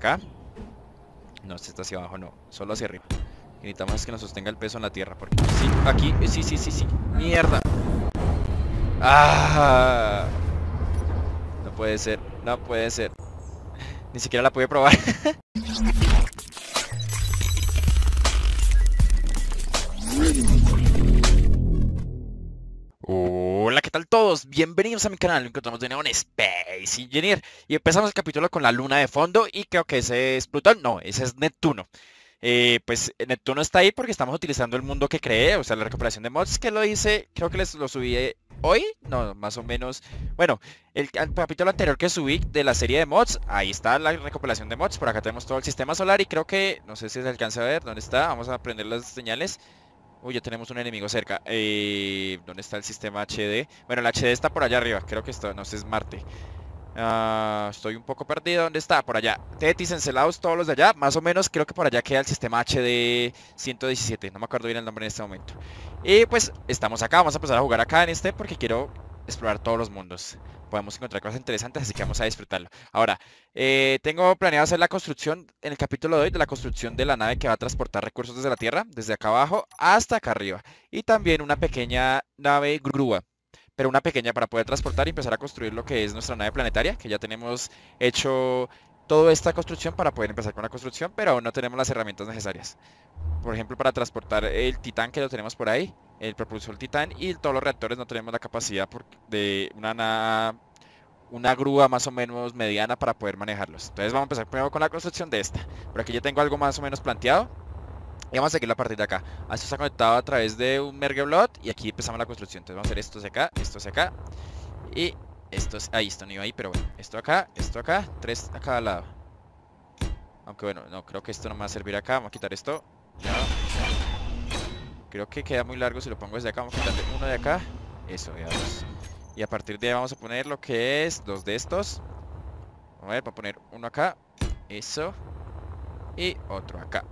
acá. No, este está hacia abajo, no, solo hacia arriba. Y necesitamos que nos sostenga el peso en la tierra. Porque sí, aquí, sí. Mierda. Ah, no puede ser, no puede ser. Ni siquiera la pude probar. Hola, ¿qué tal todos? Bienvenidos a mi canal, nos encontramos de nuevo en Space Engineer. Y empezamos el capítulo con la luna de fondo y creo que ese es Plutón, no, ese es Neptuno. Pues Neptuno está ahí porque estamos utilizando el mundo que creé, o sea, la recuperación de mods que lo hice, creo que les lo subí hoy, no, más o menos. Bueno, el capítulo anterior que subí de la serie de mods, ahí está la recopilación de mods. Por acá tenemos todo el sistema solar y creo que, no sé si se alcanza a ver, ¿dónde está? Vamos a prender las señales. Uy, ya tenemos un enemigo cerca. ¿Dónde está el sistema HD? Bueno, el HD está por allá arriba. Creo que esto, no sé, es Marte. Estoy un poco perdido. ¿Dónde está? Por allá. Tetis, Encelados, todos los de allá. Más o menos creo que por allá queda el sistema HD 117. No me acuerdo bien el nombre en este momento. Y pues estamos acá. Vamos a empezar a jugar acá en este porque quiero explorar todos los mundos. Podemos encontrar cosas interesantes, así que vamos a disfrutarlo. Ahora, tengo planeado hacer la construcción en el capítulo de hoy de la construcción de la nave que va a transportar recursos desde la Tierra, desde acá abajo hasta acá arriba. Y también una pequeña nave grúa, pero una pequeña para poder transportar y empezar a construir lo que es nuestra nave planetaria, que ya tenemos hecho toda esta construcción para poder empezar con la construcción, pero aún no tenemos las herramientas necesarias. Por ejemplo, para transportar el Titán que lo tenemos por ahí, el propulsor Titán y todos los reactores no tenemos la capacidad de una grúa más o menos mediana para poder manejarlos. Entonces vamos a empezar primero con la construcción de esta. Por aquí ya tengo algo más o menos planteado. Y vamos a seguirlo a partir de acá. Esto está conectado a través de un Mergeblot y aquí empezamos la construcción. Entonces vamos a hacer esto hacia acá y ahí, esto no iba ahí, pero bueno, esto acá, tres a cada lado. Aunque bueno, no, creo que esto no me va a servir acá, vamos a quitar esto. Ya. Creo que queda muy largo si lo pongo desde acá, vamos a quitarle uno de acá. Eso, ya dos. Y a partir de ahí vamos a poner lo que es dos de estos. A ver, voy a poner uno acá. Eso. Y otro acá.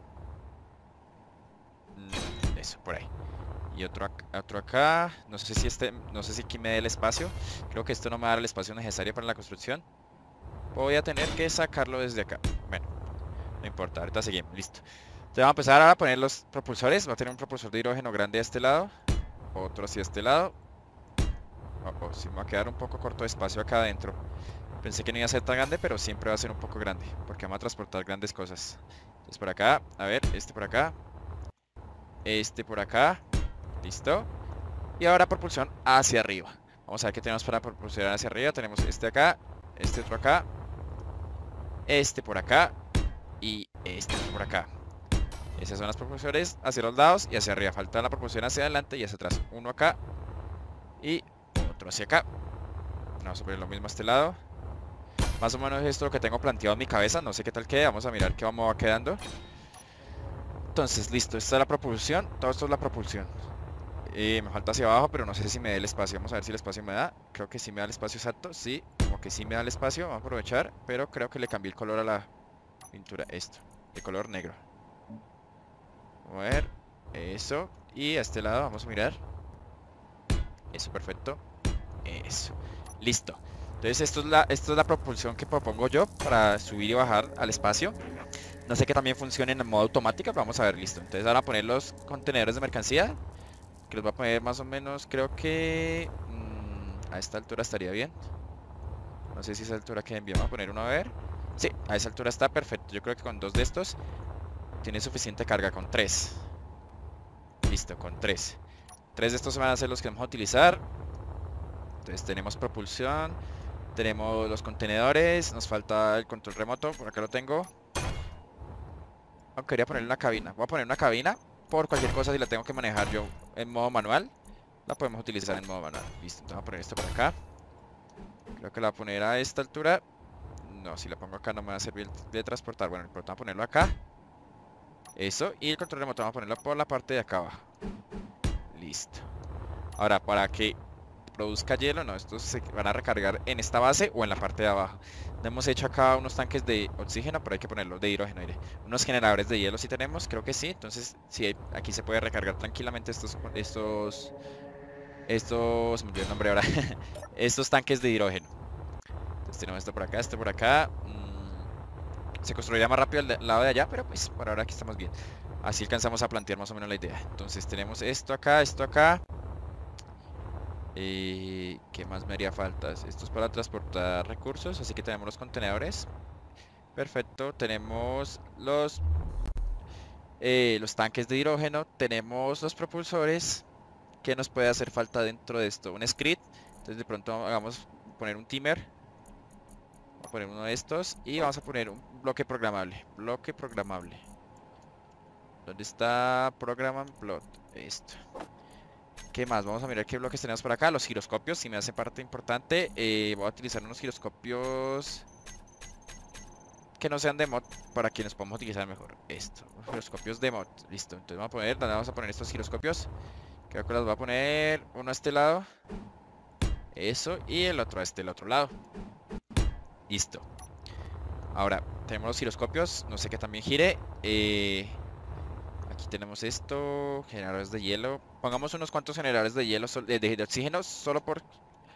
Eso, por ahí. Y otro acá. No sé si aquí me dé el espacio. Creo que esto no me va a dar el espacio necesario para la construcción. Voy a tener que sacarlo desde acá. Bueno, no importa, ahorita seguimos, listo. Entonces vamos a empezar ahora a poner los propulsores. Va a tener un propulsor de hidrógeno grande a este lado. Otro hacia este lado. Sí me va a quedar un poco corto de espacio acá adentro. Pensé que no iba a ser tan grande, pero siempre va a ser un poco grande, porque vamos a transportar grandes cosas. Entonces por acá, a ver, este por acá. Este por acá. Listo. Y ahora propulsión hacia arriba. Vamos a ver qué tenemos para propulsión hacia arriba. Tenemos este acá, este otro acá, este por acá y este por acá. Esas son las propulsores hacia los lados y hacia arriba. Falta la propulsión hacia adelante y hacia atrás. Uno acá y otro hacia acá. Vamos a poner lo mismo a este lado. Más o menos esto es lo que tengo planteado en mi cabeza. No sé qué tal quede. Vamos a mirar qué va quedando. Entonces, listo. Esta es la propulsión. Todo esto es la propulsión. Me falta hacia abajo, pero no sé si me dé el espacio. Vamos a ver si el espacio me da. Creo que sí me da el espacio exacto. Sí, como que sí me da el espacio. Vamos a aprovechar. Pero creo que le cambié el color a la pintura. Esto. De color negro. Vamos a ver. Eso. Y a este lado vamos a mirar. Eso, perfecto. Eso. Listo. Entonces esto es la propulsión que propongo yo para subir y bajar al espacio. No sé que también funcione en modo automático, pero vamos a ver, listo. Entonces ahora poner los contenedores de mercancía, que los voy a poner más o menos, creo que a esta altura estaría bien. No sé si esa altura queda bien, vamos a poner uno a ver. Sí, a esa altura está perfecto. Yo creo que con dos de estos tiene suficiente carga, con tres. Listo, con tres. Tres de estos van a ser los que vamos a utilizar. Entonces tenemos propulsión. Tenemos los contenedores, nos falta el control remoto, por acá lo tengo. Aunque quería poner una cabina. Voy a poner una cabina por cualquier cosa si la tengo que manejar yo en modo manual. La podemos utilizar en modo manual. Listo, entonces voy a poner esto por acá. Creo que la voy a poner a esta altura. No, si la pongo acá no me va a servir de transportar. Bueno, vamos a ponerlo acá. Eso, y el control remoto vamos a ponerlo por la parte de acá abajo. Listo. Ahora, para que produzca hielo, no, estos se van a recargar en esta base o en la parte de abajo. Hemos hecho acá unos tanques de oxígeno, pero hay que ponerlos de hidrógeno. Unos generadores de hielo si tenemos, creo que sí. Entonces, sí, aquí se puede recargar tranquilamente se me olvidó el nombre ahora. Estos tanques de hidrógeno. Entonces tenemos esto por acá, Se construiría más rápido el lado de allá, pero pues por ahora aquí estamos bien. Así alcanzamos a plantear más o menos la idea. Entonces tenemos esto acá, esto acá. ¿Qué más me haría falta? Esto es para transportar recursos, así que tenemos los contenedores. Perfecto, tenemos los tanques de hidrógeno, tenemos los propulsores. ¿Qué nos puede hacer falta dentro de esto? Un script. Entonces de pronto hagamos poner un timer. Vamos a poner uno de estos y vamos a poner un bloque programable. Bloque programable. ¿Dónde está Program Plot? Esto. ¿Qué más? Vamos a mirar qué bloques tenemos por acá. Los giroscopios, si me hace parte importante. Voy a utilizar unos giroscopios que no sean de mod para que nos podamos utilizar mejor. Esto, los giroscopios de mod. Listo. Entonces vamos a poner, ¿dónde vamos a poner estos giroscopios? Creo que los voy a poner uno a este lado. Eso, y el otro a este, el otro lado. Listo. Ahora, tenemos los giroscopios, no sé qué también gire. Aquí tenemos esto, generadores de hielo. Pongamos unos cuantos generadores de hielo, de oxígeno, solo por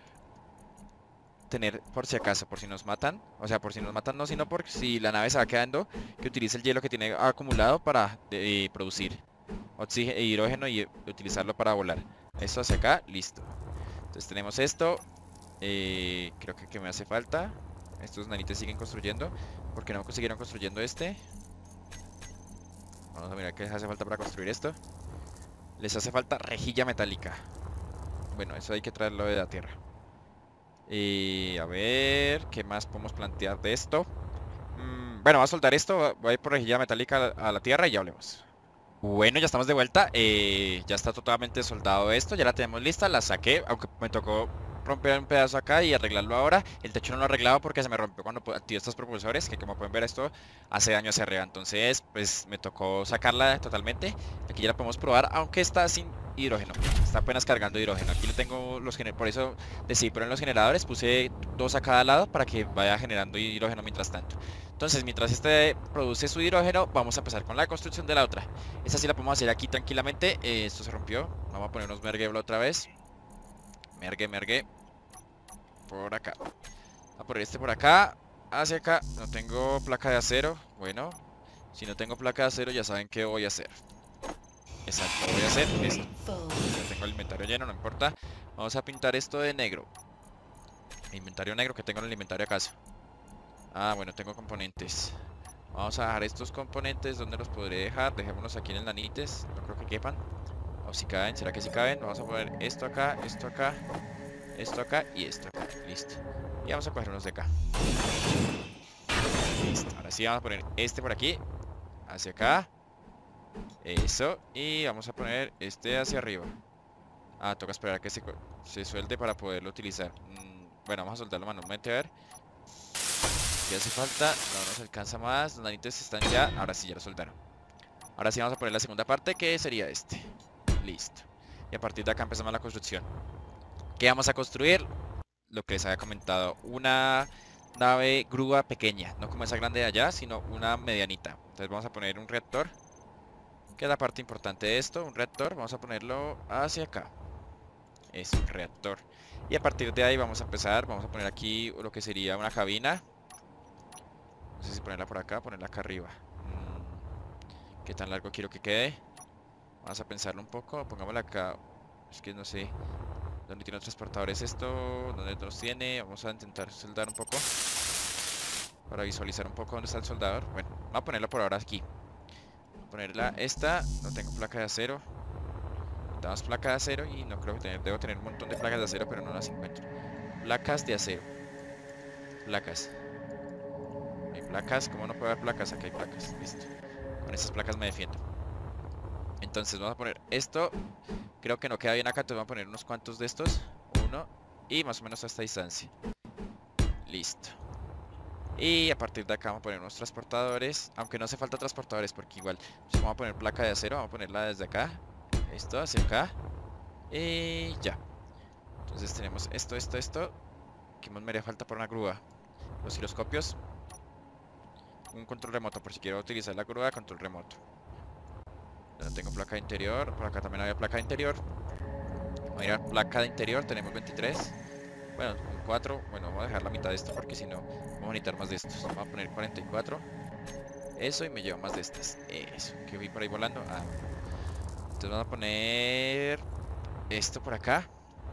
tener, por si acaso, por si nos matan. O sea, por si nos matan no, sino por si la nave se va quedando, que utilice el hielo que tiene acumulado para producir oxígeno, hidrógeno y utilizarlo para volar. Esto hacia acá, listo. Entonces tenemos esto. Creo que me hace falta. Estos nanites siguen construyendo. ¿Por qué no consiguieron construyendo este? Vamos a mirar qué les hace falta para construir esto. Les hace falta rejilla metálica. Bueno, eso hay que traerlo de la tierra. A ver, ¿qué más podemos plantear de esto? Bueno, voy a soltar esto. Voy a ir por rejilla metálica a la tierra y ya hablemos. Bueno, ya estamos de vuelta. Ya está totalmente soldado esto. Ya la tenemos lista. La saqué, aunque me tocó romper un pedazo acá y arreglarlo ahora. El techo no lo arreglaba porque se me rompió cuando activé estos propulsores, que como pueden ver esto hace daño hacia arriba. Entonces, pues me tocó sacarla totalmente. Aquí ya la podemos probar, aunque está sin hidrógeno. Está apenas cargando hidrógeno. Aquí le tengo los generadores, por eso decidí poner los generadores. Puse dos a cada lado para que vaya generando hidrógeno mientras tanto. Entonces, mientras este produce su hidrógeno, vamos a empezar con la construcción de la otra. Esta sí la podemos hacer aquí tranquilamente. Esto se rompió. Vamos a poner unos merge otra vez. Merge. Por acá. A por este por acá. Hacia acá. No tengo placa de acero. Bueno. Si no tengo placa de acero ya saben qué voy a hacer. Exacto. Voy a hacer esto. Ya tengo el inventario lleno, no importa. Vamos a pintar esto de negro. Inventario negro que tengo en el inventario acaso. Ah, bueno, tengo componentes. Vamos a dejar estos componentes. ¿Dónde los podré dejar? Dejémoslos aquí en el nanites. No creo que quepan. O si caben, ¿será que si caben? Vamos a poner esto acá, esto acá, esto acá y esto acá. Listo. Y vamos a coger unos de acá. Listo. Ahora sí vamos a poner este por aquí. Hacia acá. Eso. Y vamos a poner este hacia arriba. Ah, toca esperar a que se suelte para poderlo utilizar. Bueno, vamos a soltarlo manualmente a ver. ¿Qué hace falta? No nos alcanza más. Los nanites están ya. Ahora sí, ya lo soltaron. Ahora sí vamos a poner la segunda parte, que sería este. Listo. Y a partir de acá empezamos la construcción. ¿Qué vamos a construir? Lo que les había comentado. Una nave grúa pequeña. No como esa grande de allá, sino una medianita. Entonces vamos a poner un reactor, que es la parte importante de esto. Un reactor. Vamos a ponerlo hacia acá. Es un reactor. Y a partir de ahí vamos a empezar. Vamos a poner aquí lo que sería una cabina. No sé si ponerla por acá, ponerla acá arriba. ¿Qué tan largo quiero que quede? Vamos a pensarlo un poco. Pongámosla acá. Es que no sé dónde tiene los transportadores esto. ¿Dónde los tiene? Vamos a intentar soldar un poco para visualizar un poco dónde está el soldador. Bueno, vamos a ponerlo por ahora aquí. Voy a ponerla esta. No tengo placa de acero. Necesitamos placa de acero y no creo que debo tener un montón de placas de acero, pero no las encuentro. Placas de acero. Placas. Hay placas. ¿Cómo no puede haber placas? Aquí hay placas. Listo. Con estas placas me defiendo. Entonces vamos a poner esto. Creo que no queda bien acá, entonces vamos a poner unos cuantos de estos. Uno. Y más o menos a esta distancia. Listo. Y a partir de acá vamos a poner unos transportadores. Aunque no hace falta transportadores porque igual vamos a poner placa de acero. Vamos a ponerla desde acá. Esto hacia acá. Y ya. Entonces tenemos esto. ¿Qué más me haría falta para una grúa? Los giroscopios. Un control remoto por si quiero utilizar la grúa. Control remoto. No tengo placa de interior. Por acá también había placa de interior. Vamos a ir a placa de interior. Tenemos 23. Bueno, 4. Bueno, vamos a dejar la mitad de esto porque si no vamos a necesitar más de estos. Vamos a poner 44. Eso, y me llevo más de estas. Eso, que vi por ahí volando. Ah, entonces vamos a poner esto por acá.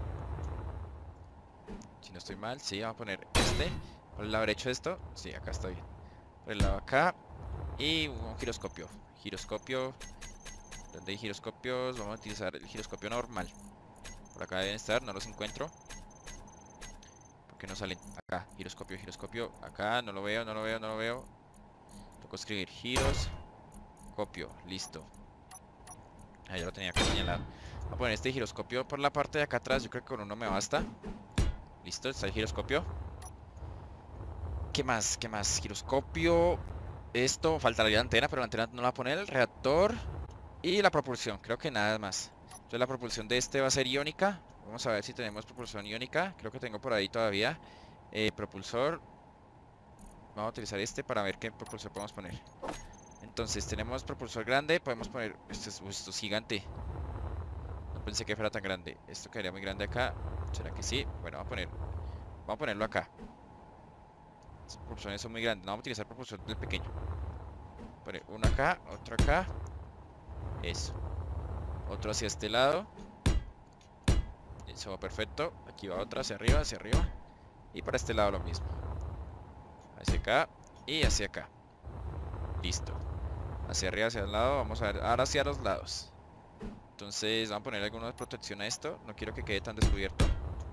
Si no estoy mal, sí, vamos a poner este. Por el lado derecho de esto. Sí, acá está bien. Por el lado acá. Y un giroscopio. Giroscopio. ¿Dónde hay giroscopios? Vamos a utilizar el giroscopio normal. Por acá deben estar, no los encuentro. ¿Por qué no salen? Acá, giroscopio, giroscopio. Acá, no lo veo, no lo veo, no lo veo. Toco escribir giros. Copio, listo. Ahí ya lo tenía acá señalado. Voy a poner este giroscopio por la parte de acá atrás. Yo creo que con uno me basta. Listo, está el giroscopio. ¿Qué más? ¿Qué más? Giroscopio. Esto, faltaría la antena, pero la antena no la va a poner. El reactor. Y la propulsión, creo que nada más. Entonces la propulsión de este va a ser iónica. Vamos a ver si tenemos propulsión iónica. Creo que tengo por ahí todavía. Propulsor. Vamos a utilizar este para ver qué propulsor podemos poner. Entonces tenemos propulsor grande. Podemos poner... Esto es gigante. No pensé que fuera tan grande. Esto quedaría muy grande acá. ¿Será que sí? Bueno, vamos a ponerlo acá. Las propulsiones son muy grandes. No vamos a utilizar propulsor del pequeño. Poner uno acá, otro acá. Eso. Otro hacia este lado. Eso va perfecto. Aquí va otra hacia arriba, hacia arriba. Y para este lado lo mismo. Hacia acá y hacia acá. Listo. Hacia arriba, hacia el lado. Vamos a ver ahora hacia los lados. Entonces vamos a poner alguna protección a esto. No quiero que quede tan descubierto.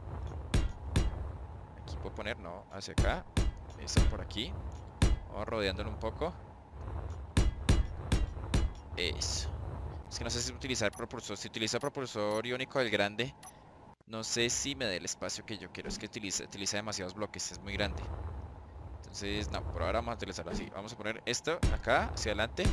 Aquí puedo poner, no, hacia acá. Eso por aquí. Vamos rodeándolo un poco. Eso. Es que no sé si utilizar propulsor. Si utiliza propulsor iónico del grande, no sé si me dé el espacio que yo quiero. Es que utiliza demasiados bloques. Es muy grande. Entonces, no, por ahora vamos a utilizarlo así. Vamos a poner esto acá, hacia adelante.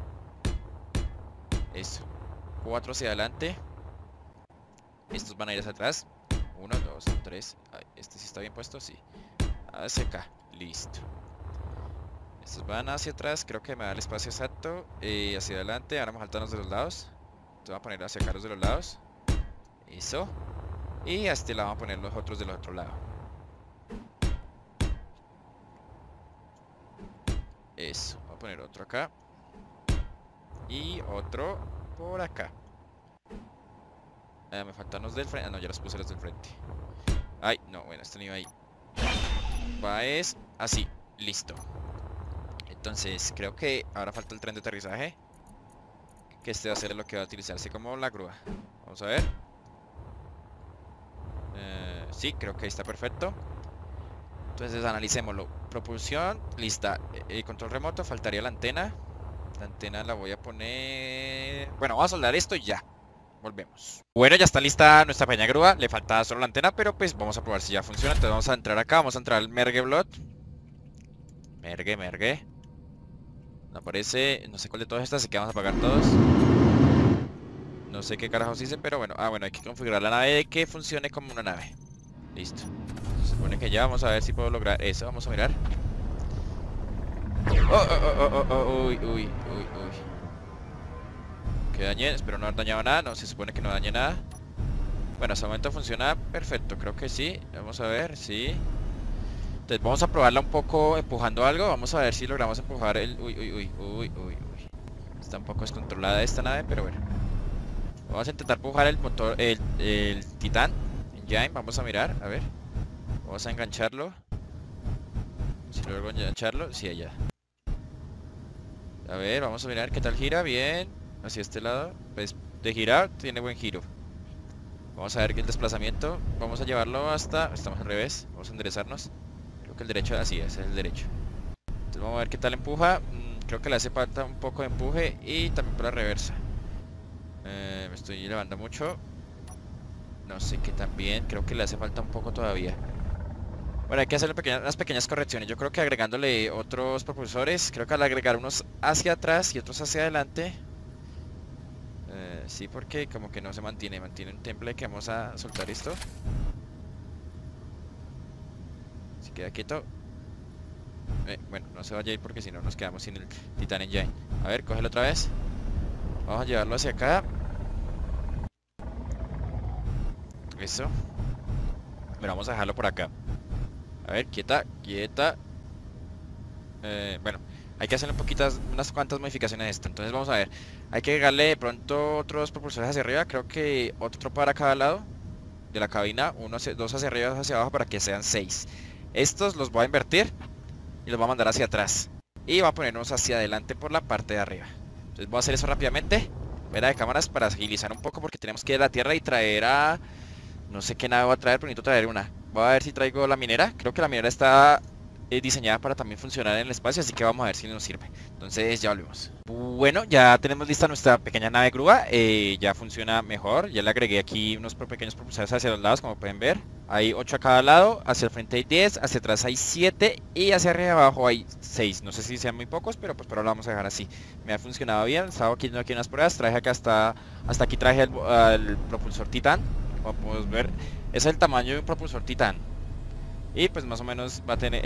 Eso. 4 hacia adelante. Estos van a ir hacia atrás. 1, 2, 3. Este sí está bien puesto, sí. Hacia acá. Listo. Estos van hacia atrás. Creo que me da el espacio exacto. Hacia adelante. Ahora vamos a saltarnos de los lados. Entonces vamos a poner hacia acá los de los lados. Eso. Y a este lado vamos a poner los otros del otro lado. Eso. Vamos a poner otro acá. Y otro por acá. Me faltan los del frente. Ah, no, ya los puse los del frente. Ay, no, bueno, este no iba ahí. Va es así. Listo. Entonces, creo que ahora falta el tren de aterrizaje. Que este va a ser lo que va a utilizarse como la grúa. Vamos a ver. Sí, creo que ahí está perfecto. Entonces analicémoslo. Propulsión, lista. Control remoto, faltaría la antena. La antena la voy a poner... Bueno, vamos a soldar esto y ya. Volvemos. Bueno, ya está lista nuestra pequeña grúa. Le falta solo la antena, pero pues vamos a probar si ya funciona. Entonces vamos a entrar acá. Vamos a entrar al Mergeblot. Merge. No aparece. No sé cuál de todas estas. Así que vamos a apagar todos. No sé qué carajos hice, pero bueno. Ah, bueno, hay que configurar la nave de que funcione como una nave. Listo. Se supone que ya vamos a ver si puedo lograr eso. Vamos a mirar. Uy. Que dañé, espero no haber dañado nada. No, se supone que no dañe nada. Bueno, hasta el momento funciona perfecto, creo que sí. Vamos a ver, sí. Entonces vamos a probarla un poco empujando algo. Vamos a ver si logramos empujar el... Uy. Está un poco descontrolada esta nave, pero bueno. Vamos a intentar empujar el motor, el Titán Engine. Vamos a mirar, a ver. Vamos a engancharlo. Si logro engancharlo, sí, allá. A ver, vamos a mirar qué tal gira. Bien, hacia este lado. Pues de girar, tiene buen giro. Vamos a ver que el desplazamiento. Vamos a llevarlo hasta... Estamos al revés, vamos a enderezarnos. Creo que el derecho, así es el derecho. Entonces vamos a ver qué tal empuja. Creo que le hace falta un poco de empuje. Y también por la reversa. Me estoy elevando mucho. No sé qué tan bien. Creo que le hace falta un poco todavía. Bueno, hay que hacer unas pequeñas correcciones. Yo creo que agregándole otros propulsores. Creo que al agregar unos hacia atrás y otros hacia adelante. Sí, porque como que no se mantiene. Mantiene un temple que vamos a soltar esto. Se queda quieto. Bueno, no se vaya a ir porque si no nos quedamos sin el Titan Engine. A ver, cógelo otra vez. Vamos a llevarlo hacia acá. Eso. Bueno, vamos a dejarlo por acá. A ver, quieta. Bueno, Hay que hacer unas cuantas modificaciones a esto. Entonces vamos a ver. Hay que agregarle de pronto otros propulsores hacia arriba. Creo que otro para cada lado de la cabina. Dos hacia arriba, dos hacia abajo para que sean 6. Estos los voy a invertir y los voy a mandar hacia atrás. Y voy a ponernos hacia adelante por la parte de arriba. Entonces voy a hacer eso rápidamente. Fuera de cámaras para agilizar un poco porque tenemos que ir a la Tierra y traer a... No sé qué nave voy a traer, pero necesito traer una. Voy a ver si traigo la minera. Creo que la minera está diseñada para también funcionar en el espacio, así que vamos a ver si nos sirve. Entonces ya volvemos. Bueno, ya tenemos lista nuestra pequeña nave grúa. Ya funciona mejor. Ya le agregué aquí unos pequeños propulsores hacia los lados, como pueden ver. Hay 8 a cada lado, hacia el frente hay 10, hacia atrás hay 7 y hacia arriba y abajo hay 6. No sé si sean muy pocos, pero pues por ahora lo vamos a dejar así. Me ha funcionado bien, estaba aquí unas pruebas, traje acá hasta aquí traje el propulsor Titán. Como podemos ver, es el tamaño de un propulsor Titán. Y pues más o menos va a tener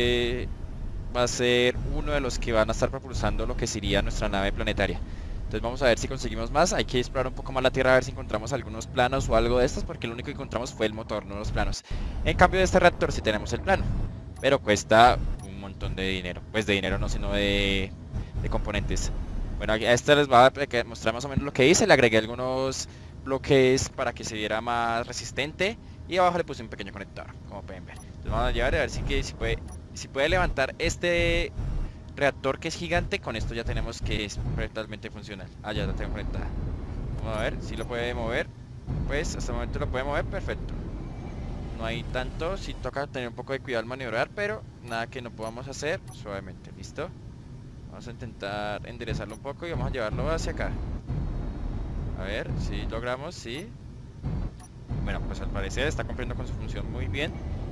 va a ser uno de los que van a estar propulsando lo que sería nuestra nave planetaria. Entonces vamos a ver si conseguimos más. Hay que explorar un poco más la Tierra a ver si encontramos algunos planos o algo de estos, porque lo único que encontramos fue el motor, no los planos. En cambio de este reactor sí tenemos el plano, pero cuesta un montón de dinero. Pues de dinero no, sino de componentes. Bueno, a este les voy a mostrar más o menos lo que hice. Le agregué algunos bloques para que se viera más resistente y abajo le puse un pequeño conector, como pueden ver. Entonces vamos a llevar a ver si puede levantar este reactor que es gigante. Con esto ya tenemos que es totalmente funcional. Ah, ya la tengo conectada. Vamos a ver si lo puede mover. Pues hasta el momento lo puede mover perfecto. No hay tanto, si toca tener un poco de cuidado al maniobrar, pero nada que no podamos hacer suavemente. ¿Listo? Vamos a intentar enderezarlo un poco y vamos a llevarlo hacia acá. A ver si logramos, sí. Bueno, pues al parecer está cumpliendo con su función muy bien.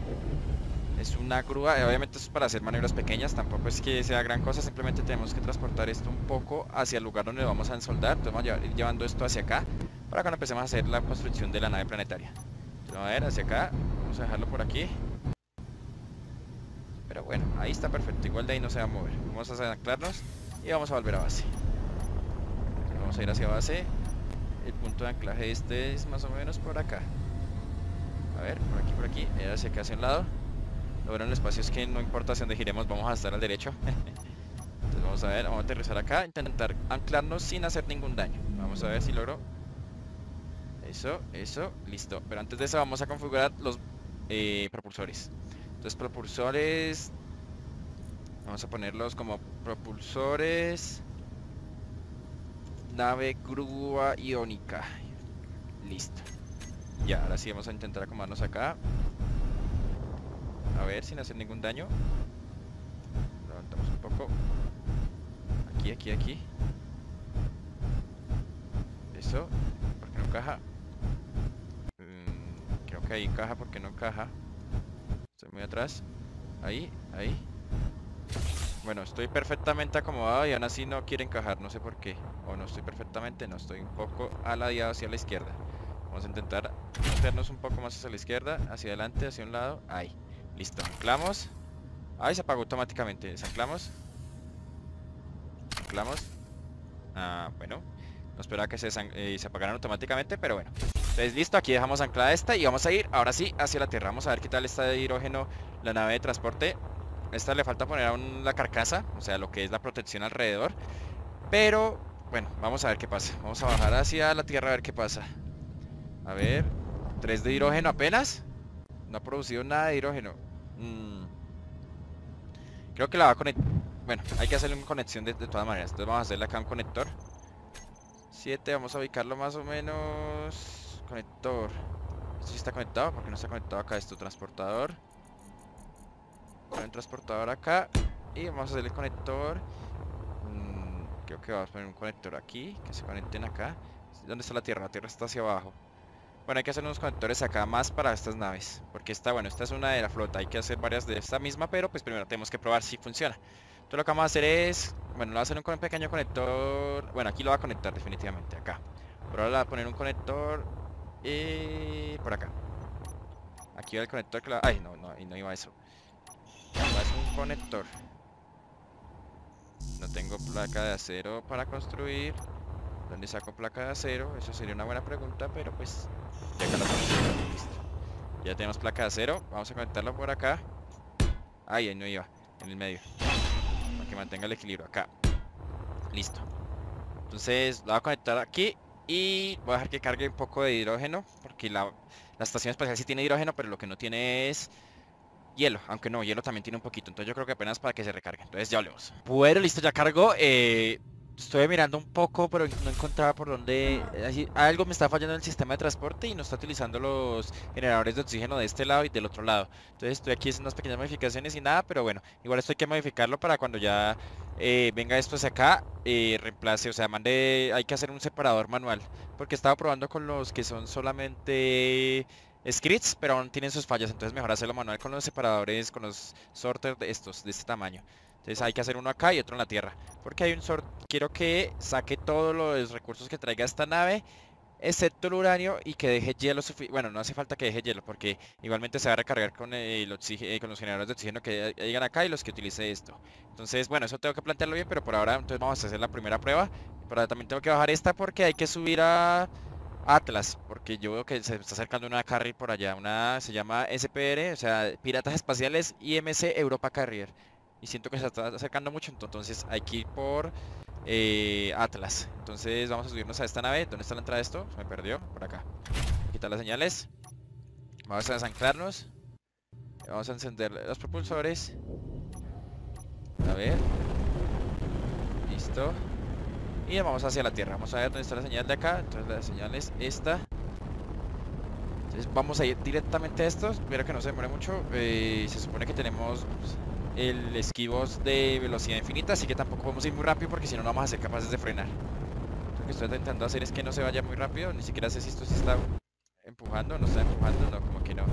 Es una grúa, obviamente esto es para hacer maniobras pequeñas, tampoco es que sea gran cosa, simplemente tenemos que transportar esto un poco hacia el lugar donde lo vamos a ensoldar. Entonces vamos a ir llevando esto hacia acá para cuando empecemos a hacer la construcción de la nave planetaria. Entonces vamos a ver hacia acá, vamos a dejarlo por aquí. Pero bueno, ahí está perfecto, igual de ahí no se va a mover. Vamos a anclarnos y vamos a volver a base. Entonces vamos a ir hacia base. El punto de anclaje este es más o menos por acá. A ver, por aquí, hacia acá hacia un lado. Lo bueno en el espacio es que no importa hacia dónde giremos, vamos a estar al derecho. Entonces vamos a ver, vamos a aterrizar acá, intentar anclarnos sin hacer ningún daño. Vamos a ver si logro. Eso, listo. Pero antes de eso vamos a configurar los propulsores. Entonces propulsores, vamos a ponerlos como propulsores nave grúa iónica. Listo. Ya, ahora sí vamos a intentar acomodarnos acá. A ver, sin hacer ningún daño. Levantamos un poco. Aquí. Eso. ¿Por qué no encaja? Creo que ahí encaja, porque no encaja. Estoy muy atrás. Ahí. Bueno, estoy perfectamente acomodado y aún así no quiere encajar, no sé por qué. O no estoy perfectamente, no, estoy un poco aladeado hacia la izquierda. Vamos a intentar meternos un poco más hacia la izquierda, hacia adelante, hacia un lado. Ahí. Listo, anclamos. Ahí se apagó automáticamente. Desanclamos. Anclamos. Bueno. No esperaba que se apagaran automáticamente, pero bueno. Entonces listo, aquí dejamos anclada esta y vamos a ir ahora sí hacia la Tierra. Vamos a ver qué tal está de hidrógeno la nave de transporte. Esta le falta poner aún la carcasa, o sea, lo que es la protección alrededor. Pero, bueno, vamos a ver qué pasa. Vamos a bajar hacia la Tierra a ver qué pasa. A ver, 3 de hidrógeno apenas. No ha producido nada de hidrógeno. Creo que la va a conectar. Bueno, hay que hacerle una conexión de todas maneras. Entonces vamos a hacerle acá un conector 7, vamos a ubicarlo más o menos. Conector. ¿Esto sí está conectado? ¿Por qué no está conectado acá esto? Transportador. Poner un transportador acá. Y vamos a hacerle el conector. Creo que vamos a poner un conector aquí, que se conecten acá. ¿Dónde está la Tierra? La Tierra está hacia abajo. Bueno, hay que hacer unos conectores acá más para estas naves, porque esta es una de la flota. Hay que hacer varias de esta misma, pero pues primero tenemos que probar si funciona. Entonces lo que vamos a hacer es, bueno, lo va a hacer un pequeño conector. Bueno, aquí lo va a conectar definitivamente, acá. Por ahora le va a poner un conector por acá. Aquí va el conector que ay, ahí no iba eso. Va a ser un conector. No tengo placa de acero para construir. ¿Dónde saco placa de acero? Eso sería una buena pregunta, pero pues ya acá la tenemos. Listo. Ya tenemos placa de acero. Vamos a conectarlo por acá. Ahí no iba, en el medio. Ok, que mantenga el equilibrio acá. Listo. Entonces lo voy a conectar aquí y voy a dejar que cargue un poco de hidrógeno, porque la estación espacial sí tiene hidrógeno, pero lo que no tiene es hielo, aunque no, hielo también tiene un poquito. Entonces yo creo que apenas para que se recargue. Entonces ya hablemos. Bueno, listo, ya cargó. Estoy mirando un poco, pero no encontraba por dónde. Algo me está fallando en el sistema de transporte y no está utilizando los generadores de oxígeno de este lado y del otro lado. Entonces estoy aquí haciendo unas pequeñas modificaciones y nada, pero bueno, igual esto hay que modificarlo para cuando ya venga esto hacia acá, reemplace, o sea, hay que hacer un separador manual. Porque estaba probando con los que son solamente scripts, pero aún tienen sus fallas, entonces mejor hacerlo manual con los separadores, con los sorters de estos, de este tamaño. Entonces hay que hacer uno acá y otro en la tierra. Porque hay un quiero que saque todos los recursos que traiga esta nave, excepto el uranio, y que deje hielo bueno, no hace falta que deje hielo, porque igualmente se va a recargar con con los generadores de oxígeno que llegan acá y los que utilice esto. Entonces, bueno, eso tengo que plantearlo bien, pero por ahora entonces vamos a hacer la primera prueba. Pero también tengo que bajar esta porque hay que subir a Atlas, porque yo veo que se está acercando una carrier por allá, se llama SPR, o sea, Piratas Espaciales IMC Europa Carrier. Y siento que se está acercando mucho, entonces hay que ir por Atlas. Entonces vamos a subirnos a esta nave. ¿Dónde está la entrada de esto? Se me perdió, por acá. Quitar las señales. Vamos a desanclarnos. Vamos a encender los propulsores. A ver. Listo. Y vamos hacia la Tierra. Vamos a ver dónde está la señal de acá. Entonces la señal es esta. Entonces vamos a ir directamente a estos. Espero que no se demore mucho. Se supone que tenemos el esquivos de velocidad infinita, así que tampoco podemos ir muy rápido porque si no, no vamos a ser capaces de frenar. Lo que estoy intentando hacer es que no se vaya muy rápido. Ni siquiera sé si esto se está empujando. No está empujando. No, como que no.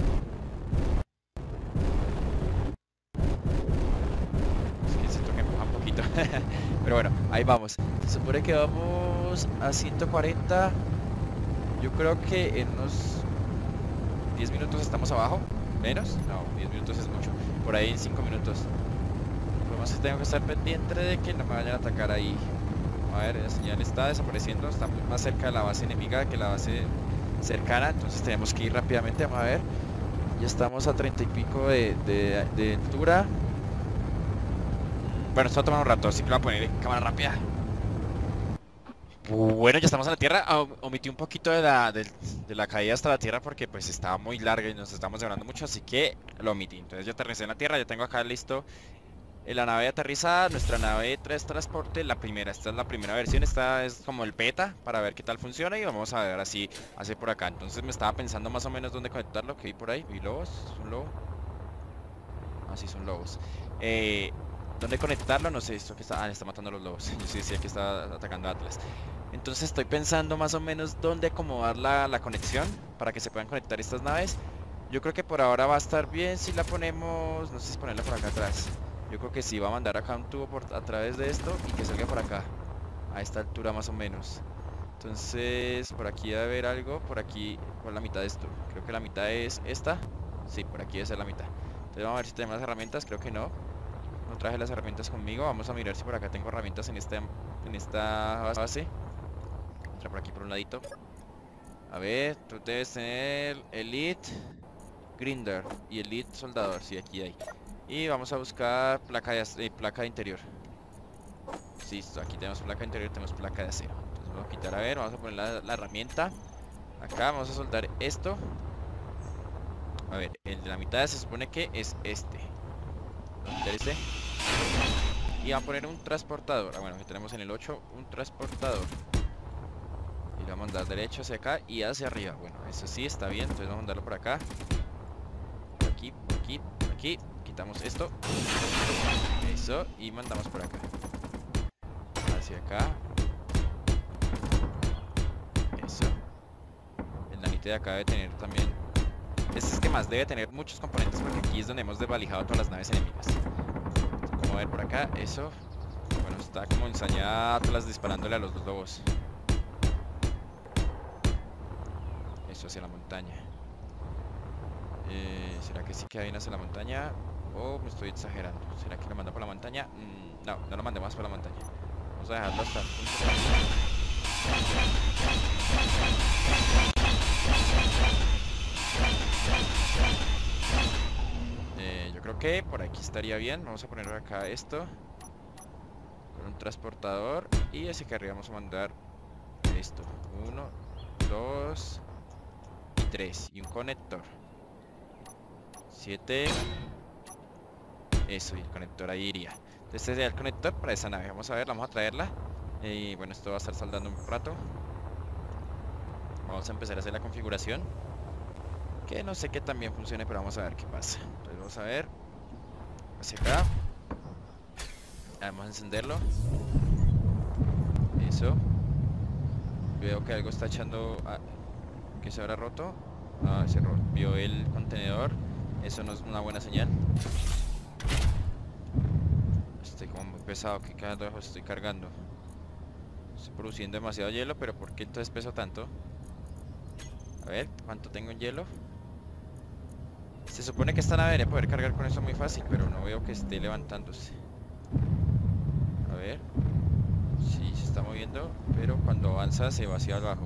Es que siento que empuja un poquito. Pero bueno, ahí vamos. Se supone que vamos a 140. Yo creo que en unos 10 minutos estamos abajo. ¿Menos? No, 10 minutos es mucho. Por ahí en 5 minutos. Por lo menos tengo que estar pendiente de que no me vayan a atacar ahí. A ver, la señal está desapareciendo. Está más cerca de la base enemiga que la base cercana. Entonces tenemos que ir rápidamente. Vamos a ver. Ya estamos a 30 y pico de altura. Bueno, esto va a tomar un rato, así que lo voy a poner en cámara rápida. Bueno, ya estamos en la Tierra. Omití un poquito de la caída hasta la Tierra porque pues estaba muy larga y nos estamos demorando mucho, así que lo omití. Entonces ya aterricé en la Tierra, ya tengo acá listo la nave aterrizada, nuestra nave 3 transporte, la primera. Esta es la primera versión, esta es como el beta para ver qué tal funciona y vamos a ver así hace por acá. Entonces me estaba pensando más o menos dónde conectarlo, que vi por ahí. Vi lobos, ¿es un lobo? Ah, sí, son lobos. ¿Dónde conectarlo? No sé, esto que está... Ah, está matando a los lobos. Yo sí decía que está atacando a Atlas. Entonces estoy pensando más o menos dónde acomodar la conexión para que se puedan conectar estas naves. Yo creo que por ahora va a estar bien si la ponemos... No sé si ponerla por acá atrás. Yo creo que sí, va a mandar acá un tubo a través de esto y que salga por acá. A esta altura más o menos. Entonces, por aquí debe haber algo. Por aquí, por la mitad de esto. Creo que la mitad es esta. Sí, por aquí debe ser la mitad. Entonces vamos a ver si tenemos las herramientas. Creo que no. No traje las herramientas conmigo. Vamos a mirar si por acá tengo herramientas en esta base. Entra por aquí por un ladito. A ver, tú debes tener Elite Grinder y Elite Soldador. Sí, aquí hay. Y vamos a buscar placa de interior. Sí, aquí tenemos placa de interior, tenemos placa de acero. Entonces vamos a quitar, a ver, vamos a poner la herramienta. Acá vamos a soldar esto. A ver, el de la mitad se supone que es este. Vamos a quitar este. Y vamos a poner un transportador. Bueno, aquí tenemos en el 8 un transportador. Y lo vamos a mandar derecho hacia acá y hacia arriba. Bueno, eso sí está bien, entonces vamos a mandarlo por acá. Por aquí, por aquí, por aquí. Quitamos esto. Eso, y mandamos por acá. Hacia acá. Eso. En la mitad de acá debe tener también... Este es que más debe tener muchos componentes porque aquí es donde hemos desvalijado todas las naves enemigas. Como ver por acá, eso. Bueno, está como ensañada Atlas disparándole a los dos lobos. Eso hacia la montaña. ¿Será que sí queda bien hacia la montaña? ¿O me estoy exagerando? ¿Será que lo manda por la montaña? No, no lo mandemos por la montaña. Vamos a dejarlo hasta el punto. Yo creo que por aquí estaría bien. Vamos a poner acá esto. un transportador. Y ese que arriba vamos a mandar esto. 1, 2, 3. Y un conector. 7. Eso, y el conector ahí iría. Entonces este sería el conector para esa nave. Vamos a ver, vamos a traerla. Y bueno, esto va a estar soldando un rato. Vamos a empezar a hacer la configuración. Que no sé que también funcione, pero vamos a ver qué pasa. Entonces vamos a ver. Hacia acá. Vamos a encenderlo. Eso. Veo que algo está echando... que se habrá roto. Se rompió el contenedor. Eso no es una buena señal. Estoy como muy pesado, que cada rato estoy cargando. Estoy produciendo demasiado hielo, pero ¿por qué entonces peso tanto? A ver, ¿cuánto tengo en hielo? Se supone que esta nave debería poder cargar con eso muy fácil, pero no veo que esté levantándose. A ver. Sí, se está moviendo, pero cuando avanza se va hacia abajo.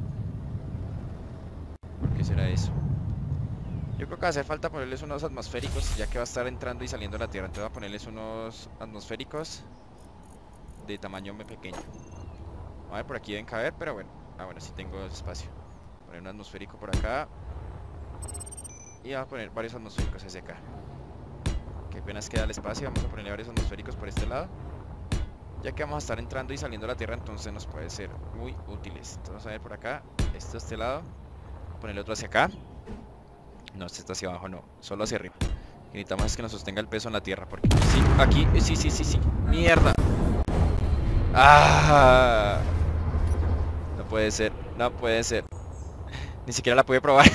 ¿Por qué será eso? Yo creo que va a hacer falta ponerles unos atmosféricos, ya que va a estar entrando y saliendo de la Tierra. Entonces voy a ponerles unos atmosféricos de tamaño muy pequeño. A ver, por aquí deben caber, pero bueno. Bueno, sí tengo espacio. Poner un atmosférico por acá. Y voy a poner varios atmosféricos hacia acá. Que apenas queda el espacio. Vamos a ponerle varios atmosféricos por este lado. Ya que vamos a estar entrando y saliendo de la Tierra, entonces nos puede ser muy útiles. Entonces vamos a ver por acá. Este lado. Ponerle otro hacia acá. No, este está hacia abajo, no. Solo hacia arriba. Lo que necesitamos es que nos sostenga el peso en la Tierra. Porque sí, aquí, sí. Mierda. ¡Ah! No puede ser, no puede ser. Ni siquiera la pude probar.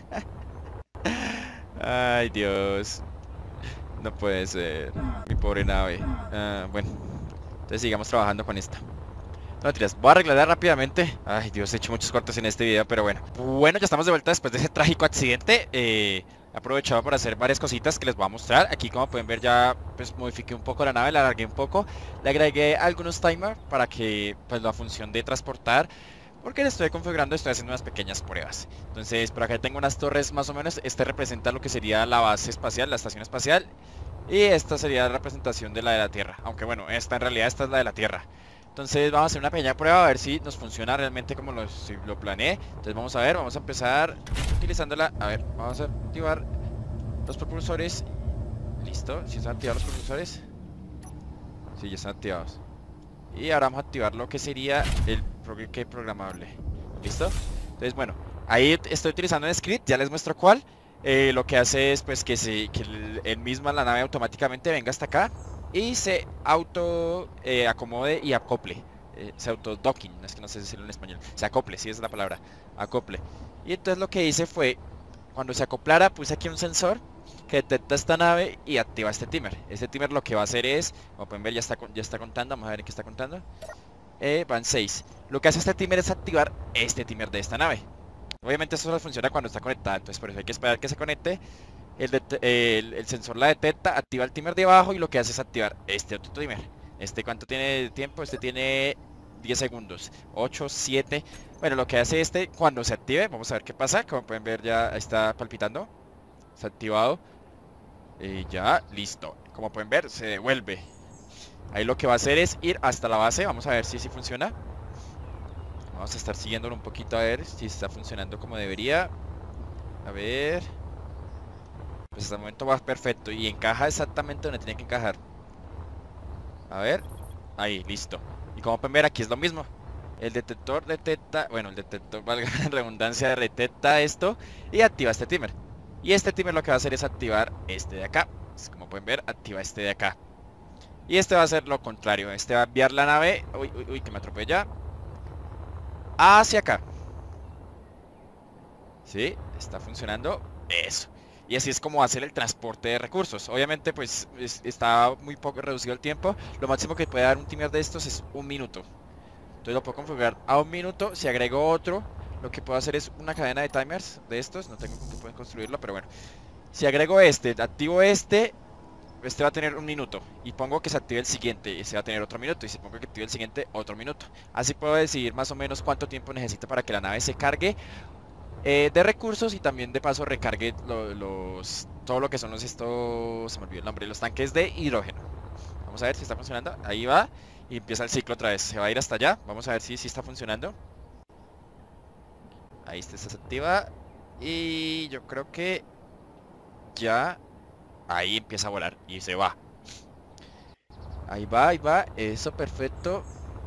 Ay, Dios. No puede ser. Mi pobre nave. Bueno. Entonces sigamos trabajando con esta. No, tiras, voy a arreglarla rápidamente. Ay, Dios, he hecho muchos cortes en este video, pero bueno. Bueno, ya estamos de vuelta después de ese trágico accidente. He aprovechado para hacer varias cositas que les voy a mostrar. Aquí, como pueden ver, ya pues modifiqué un poco la nave, la alargué un poco. Le agregué algunos timers para que pues la función de transportar, porque le estoy configurando, estoy haciendo unas pequeñas pruebas. Entonces, por acá tengo unas torres más o menos. Este representa lo que sería la base espacial, la estación espacial. Y esta sería la representación de la de la Tierra. Aunque bueno, esta en realidad esta es la de la Tierra. Entonces vamos a hacer una pequeña prueba a ver si nos funciona realmente como si lo planeé. Entonces vamos a ver, vamos a empezar utilizándola. A ver, vamos a activar los propulsores. Listo, si están activados los propulsores. Sí, ya están activados. Y ahora vamos a activar lo que sería el programable. ¿Listo? Entonces bueno, ahí estoy utilizando un script, ya les muestro cuál. Lo que hace es pues que el misma la nave automáticamente venga hasta acá y se auto acomode y acople. Se auto docking, es que no sé decirlo en español. Se acople, sí es la palabra, acople. Y entonces lo que hice fue, cuando se acoplara, puse aquí un sensor que detecta esta nave y activa este timer. Este timer lo que va a hacer es, como pueden ver, ya está contando. Vamos a ver qué está contando. Van 6. Lo que hace este timer es activar este timer de esta nave. Obviamente esto solo funciona cuando está conectada, entonces por eso hay que esperar que se conecte. El sensor la detecta, activa el timer de abajo y lo que hace es activar este otro timer. ¿Cuánto tiene de tiempo? Este tiene 10 segundos, 8, 7. Bueno, lo que hace cuando se active, vamos a ver qué pasa. Como pueden ver, ya está palpitando. Está activado. Ya, listo. Como pueden ver, se devuelve. Ahí lo que va a hacer es ir hasta la base. Vamos a ver si funciona. Vamos a estar siguiéndolo un poquito a ver si está funcionando como debería. A ver. Pues hasta el momento va perfecto y encaja exactamente donde tiene que encajar. A ver. Ahí, listo. Y como pueden ver, aquí es lo mismo. El detector detecta, bueno, el detector, valga la redundancia, detecta esto y activa este timer. Y este timer lo que va a hacer es activar este de acá. Como pueden ver, activa este de acá. Y este va a hacer lo contrario. Este va a enviar la nave. Uy, que me atropella. Hacia acá. ¿Sí? Está funcionando. Eso. Y así es como hacer el transporte de recursos. Obviamente pues está muy poco reducido el tiempo. Lo máximo que puede dar un timer de estos es 1 minuto. Entonces lo puedo configurar a 1 minuto. Si agrego otro, lo que puedo hacer es una cadena de timers de estos. No tengo con qué pueden construirlo, pero bueno. Si agrego activo este va a tener 1 minuto. Y pongo que se active el siguiente, va a tener otro minuto. Y si pongo que active el siguiente, otro minuto. Así puedo decidir más o menos cuánto tiempo necesito para que la nave se cargue de recursos y también de paso recargue todo lo que son se me olvidó el nombre, los tanques de hidrógeno. Vamos a ver si está funcionando, ahí va. y empieza el ciclo otra vez. Se va a ir hasta allá. Vamos a ver si está funcionando. Ahí está, se activa. Y yo creo que ya ahí empieza a volar y se va. Ahí va. Eso, perfecto.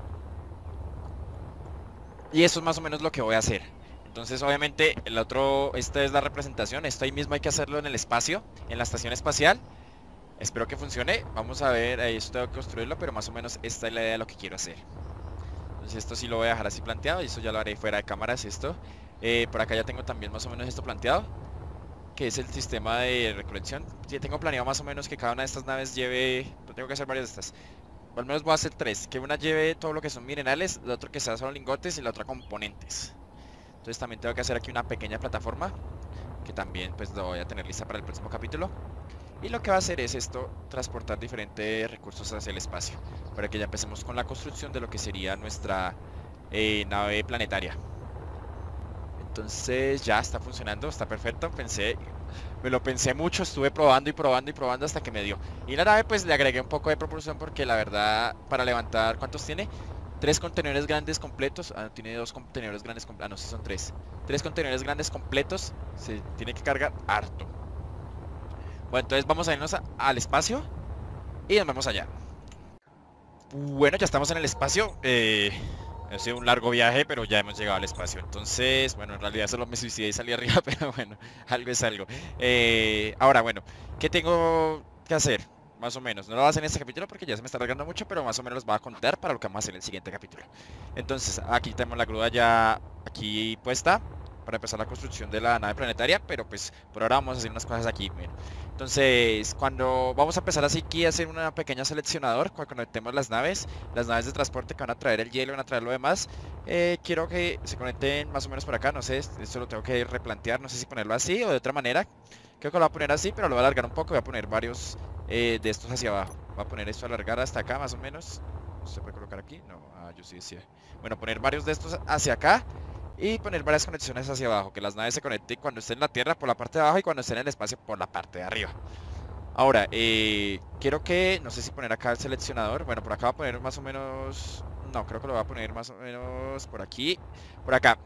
Y eso es más o menos lo que voy a hacer. Entonces obviamente esta es la representación. Esto ahí mismo hay que hacerlo en el espacio, en la estación espacial. Espero que funcione. Vamos a ver, ahí esto tengo que construirlo, pero más o menos esta es la idea de lo que quiero hacer. Entonces esto sí lo voy a dejar así planteado y eso ya lo haré fuera de cámaras esto. Por acá ya tengo también más o menos esto planteado, que es el sistema de recolección. Ya tengo planeado más o menos que cada una de estas naves lleve, tengo que hacer varias de estas. Al menos voy a hacer 3, que una lleve todo lo que son minerales, la otra que sea solo lingotes y la otra componentes. Entonces también tengo que hacer aquí una pequeña plataforma, que también pues lo voy a tener lista para el próximo capítulo. Y lo que va a hacer es esto, transportar diferentes recursos hacia el espacio, para que ya empecemos con la construcción de lo que sería nuestra nave planetaria. Entonces ya está funcionando, está perfecto. Me lo pensé mucho, estuve probando hasta que me dio. Y la nave pues le agregué un poco de propulsión porque la verdad para levantar, ¿cuántos tiene? 3 contenedores grandes completos. Ah, tiene 2 contenedores grandes completos. Ah, no, sí son 3. 3 contenedores grandes completos. Se tiene que cargar harto. Bueno, entonces vamos a irnos al espacio y nos vemos allá. Bueno, ya estamos en el espacio. Ha sido un largo viaje, pero ya hemos llegado al espacio. Entonces, bueno, en realidad solo me suicidé y salí arriba, pero bueno, algo es algo. Ahora, bueno, ¿qué tengo que hacer? Más o menos, no lo voy a hacer en este capítulo porque ya se me está alargando mucho, pero más o menos los voy a contar para lo que vamos a hacer en el siguiente capítulo. Entonces, aquí tenemos la grúa ya aquí puesta para empezar la construcción de la nave planetaria, pero pues por ahora vamos a hacer unas cosas aquí. Bueno. Entonces, cuando vamos a empezar así aquí a hacer una pequeña seleccionador, cuando conectemos las naves de transporte que van a traer el hielo, van a traer lo demás, quiero que se conecten más o menos por acá, no sé, esto lo tengo que replantear, no sé si ponerlo así o de otra manera. Creo que lo voy a poner así, pero lo voy a alargar un poco, voy a poner varios de estos hacia abajo. Voy a poner esto a alargar hasta acá más o menos. ¿Se puede colocar aquí? No, yo sí decía. Bueno, poner varios de estos hacia acá. Y poner varias conexiones hacia abajo, que las naves se conecten cuando estén en la tierra por la parte de abajo y cuando estén en el espacio por la parte de arriba. Ahora, quiero que, no sé si poner acá el seleccionador. Bueno, por acá voy a poner más o menos, no, creo que lo voy a poner más o menos por aquí, por acá.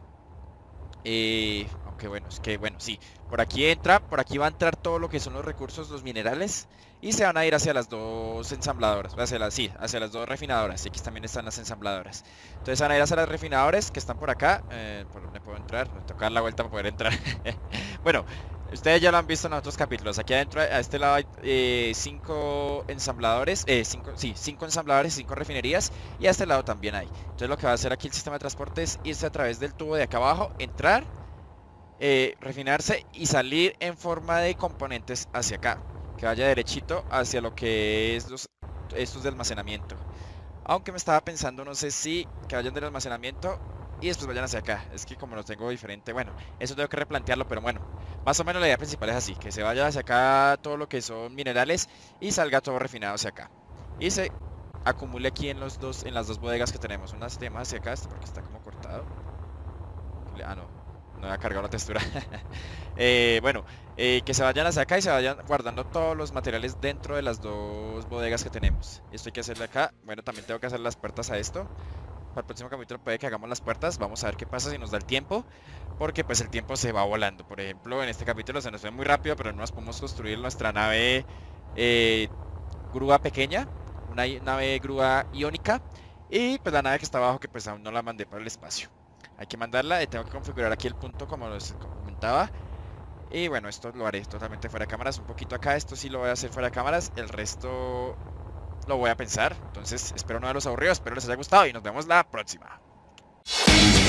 Aunque bueno, es que bueno, sí, por aquí va a entrar todo lo que son los recursos, los minerales. Y se van a ir hacia las dos ensambladoras, hacia las dos refinadoras. Y aquí también están las ensambladoras. Entonces van a ir hacia las refinadoras que están por acá. ¿Por dónde puedo entrar? Me toca dar la vuelta para poder entrar. Bueno, ustedes ya lo han visto en otros capítulos. Aquí adentro, a este lado hay 5 ensambladores. 5 ensambladores y 5 refinerías. Y a este lado también hay. Entonces lo que va a hacer aquí el sistema de transporte es irse a través del tubo de acá abajo, entrar, refinarse y salir en forma de componentes hacia acá. Que vaya derechito hacia lo que es estos de almacenamiento. Aunque me estaba pensando, no sé si que vayan del almacenamiento y después vayan hacia acá. Es que como los tengo diferente, bueno, eso tengo que replantearlo, pero bueno, más o menos la idea principal es así, que se vaya hacia acá todo lo que son minerales y salga todo refinado hacia acá. Y se acumule aquí en las dos bodegas que tenemos. Una tema hacia acá, porque está como cortado. Ah, no había cargado la textura. Bueno, que se vayan hacia acá y se vayan guardando todos los materiales dentro de las dos bodegas que tenemos. Esto hay que hacerle acá. Bueno, también tengo que hacer las puertas a esto. Para el próximo capítulo puede que hagamos las puertas. Vamos a ver qué pasa si nos da el tiempo, porque pues el tiempo se va volando. Por ejemplo, en este capítulo se nos fue muy rápido, pero no nos podemos construir nuestra nave grúa pequeña, una nave grúa iónica. Y pues la nave que está abajo, que pues aún no la mandé para el espacio. Hay que mandarla, tengo que configurar aquí el punto como les comentaba. Y bueno, esto lo haré totalmente fuera de cámaras. Un poquito acá, esto sí lo voy a hacer fuera de cámaras. El resto lo voy a pensar. Entonces espero no haberlos aburrido, espero les haya gustado y nos vemos la próxima.